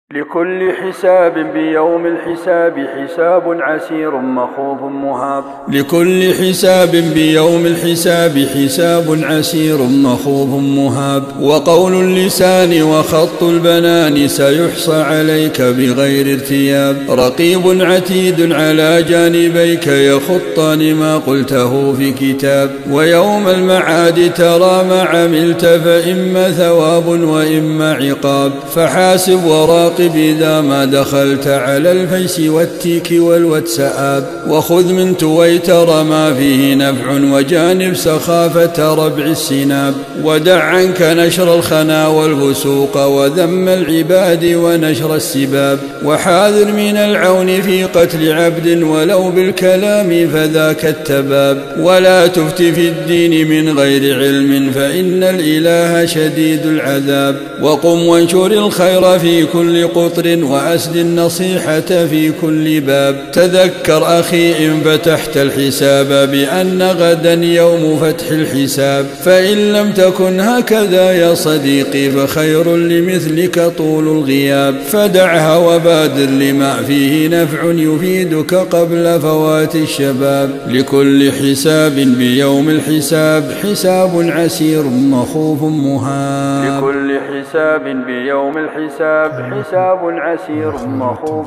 لكل حساب بيوم الحساب حساب عسير مخوف مهاب. لكل حساب بيوم الحساب حساب عسير مخوف مهاب. وقول اللسان وخط البنان سيحصى عليك بغير ارتياب. رقيب عتيد على جانبيك يخطان ما قلته في كتاب. ويوم المعاد ترى ما عملت فإما ثواب وإما عقاب. فحاسب وراقب إذا ما دخلت على الفيس والتيك والواتساب. وخذ من تويتر ما فيه نفع وجانب سخافة ربع السناب. ودع عنك نشر الخنا والفسوق وذم العباد ونشر السباب. وحاذر من العون في قتل عبد ولو بالكلام فذاك التباب. ولا تفت في الدين من غير علم فإن الإله شديد العذاب. وقم وانشر الخير في كل قطر وأسد النصيحة في كل باب. تذكر أخي إن فتحت الحساب بأن غدا يوم فتح الحساب. فإن لم تكن هكذا يا صديقي فخير لمثلك طول الغياب. فدعها وبادر لما فيه نفع يفيدك قبل فوات الشباب. لكل حساب بيوم الحساب حساب عسير مخوف مهاب. لكل حساب بيوم الحساب حساب عسير مخوف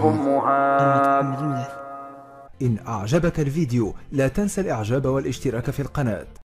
مهاب. إن أعجبك الفيديو لا تنسى الإعجاب والاشتراك في القناة.